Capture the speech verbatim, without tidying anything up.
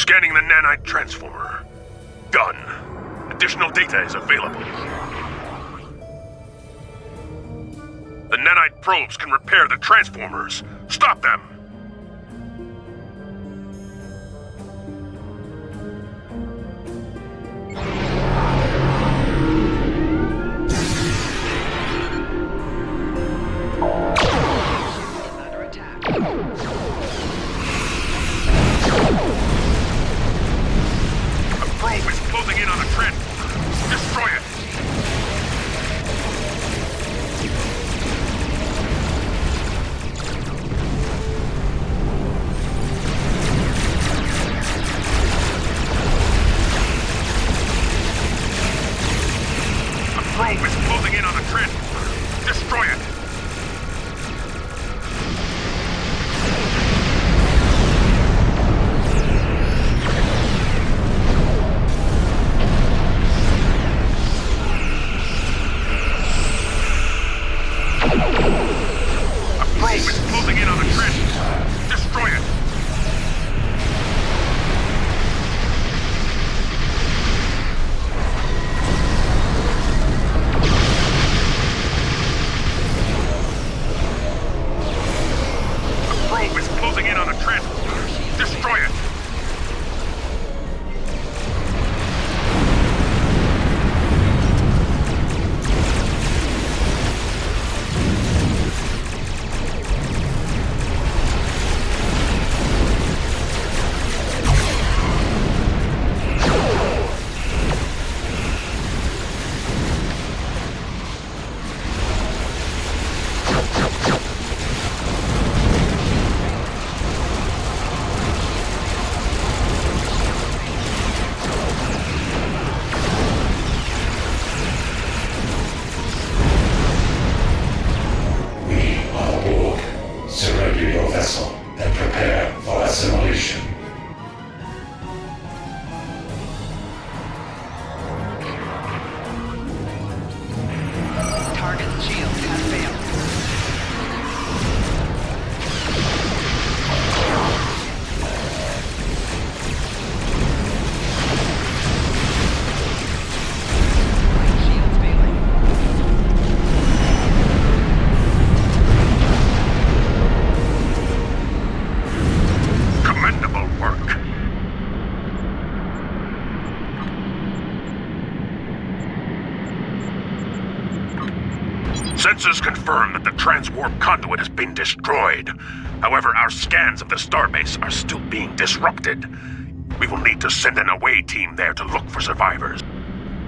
Scanning the nanite transformer. Done. Additional data is available. The nanite probes can repair the transformers. Stop them! Under attack. A probe is closing in on a transformer. Destroy it! Probe is closing in on a transformer. Destroy it! A probe is closing in on a transformer. Destroy it! Probe is closing in on a transformer. Destroy it! Sensors confirm that the transwarp conduit has been destroyed. However, our scans of the starbase are still being disrupted. We will need to send an away team there to look for survivors.